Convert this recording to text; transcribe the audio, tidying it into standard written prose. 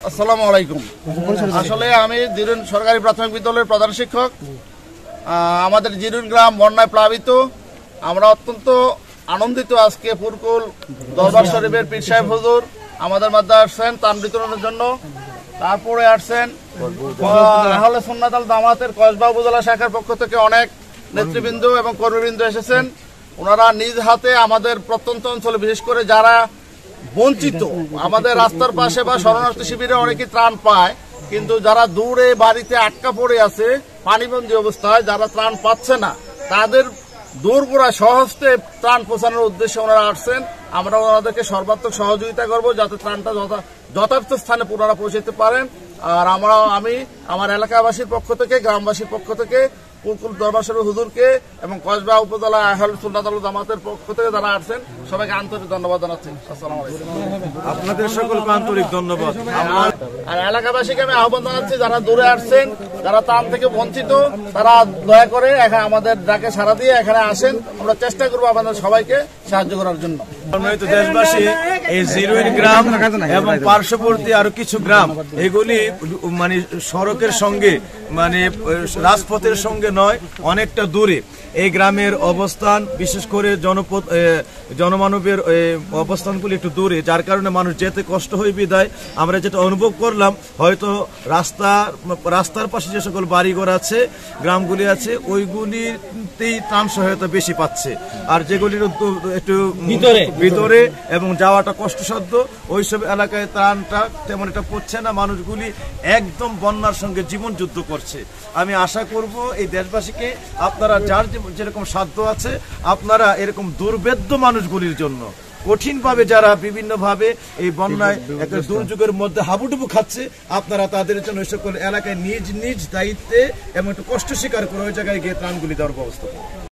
আসসালামু আলাইকুম। আসলে আমি জিরুন সরকারি প্রাথমিক বিদ্যালয়ের প্রধান শিক্ষক। আমাদের জিরুন গ্রাম বন্যায় প্লাবিত। আমরা অত্যন্ত আনন্দিত। আজকে পুরকুল দরবার শরীফের পীর সাহেব হুজুর আমাদের মধ্যে আসছেন ত্রাণ বিতরণের জন্য। তারপরে আসছেন আহলে সুন্নাত আল জামাতের কসবা উপজেলা শাখার পক্ষ থেকে অনেক নেতৃবৃন্দ এবং কর্মীবৃন্দ এসেছেন। ওনারা নিজ হাতে আমাদের প্রত্যন্ত অঞ্চলে, বিশেষ করে যারা বঞ্চিত, আমাদের রাস্তার পাশে বা শরণার্থী শিবিরে অনেকে ত্রাণ পায়, কিন্তু যারা দূরে বাড়িতে আটকা পড়ে আছে পানিবন্দী অবস্থায়, যারা ত্রাণ পাচ্ছে না, তাদের দূরগোড়া সহজে ত্রাণ পৌঁছানোর উদ্দেশ্যে ওনারা আসছেন। আমরা ওনাদেরকে সর্বাত্মক সহযোগিতা করব যাতে ত্রাণটা যথার্থ স্থানে পুনরা পৌঁছাতে পারেন। আর আমি আমার এলাকাবাসীর পক্ষ থেকে, গ্রামবাসীর পক্ষ থেকে পুরকুল দরবার শরীফ হুজুরকে এবং কসবা উপজেলা আহলে সুন্নাত আল জামাতের পক্ষ থেকে যারা আসছেন সবাইকে আন্তরিক ধন্যবাদ জানাচ্ছি। আসসালামু আলাইকুম। আপনাদের সকলকে আন্তরিক ধন্যবাদ। আর এলাকাবাসীকে আমি আহ্বান জানাচ্ছি, যারা দূরে আসছেন, যারা ত্রাণ থেকে বঞ্চিত, তারা দয়া করে এখানে আমাদের ডাকে সাড়া দিয়ে এখানে আসেন। আমরা চেষ্টা করবো আপনাদের সবাইকে সাহায্য করার জন্য। দেশবাসী, এই জিরুইন গ্রাম এবং পার্শ্ববর্তী আরো কিছু গ্রাম, এগুলি মানে সড়কের সঙ্গে, মানে রাজপথের সঙ্গে নয়, অনেকটা দূরে। এই গ্রামের অবস্থান, বিশেষ করে জনমানবের অবস্থানগুলি একটু দূরে, যার কারণে মানুষ যেতে কষ্ট হয়ে বিদায় আমরা যেটা অনুভব করলাম, হয়তো রাস্তার পাশে যে সকল বাড়িঘর আছে, গ্রামগুলি আছে, ওইগুলিতেই ত্রাণ সহায়তা বেশি পাচ্ছে। আর যেগুলির একটু ভিতরে এবং যাওয়াটা কষ্টসাধ্য, ওইসব এলাকায় ত্রাণটা তেমন একটা পড়ছে না। মানুষগুলি একদম বন্যার সঙ্গে জীবন যুদ্ধ করছে। আমি আশা করব এই দেশবাসীকে, আপনারা যার যেরকম সাধ্য আছে, আপনারা এরকম দুর্ভেদ্য মানুষগুলির জন্য, কঠিনভাবে যারা বিভিন্নভাবে এই বন্যায় একটা দুর্যোগের মধ্যে হাবুডুবু খাচ্ছে, আপনারা তাদের জন্য এই সকল এলাকায় নিজ নিজ দায়িত্বে এবং একটু কষ্ট স্বীকার করে ওই জায়গায় গিয়ে ত্রাণগুলি দেওয়ার ব্যবস্থা করুন।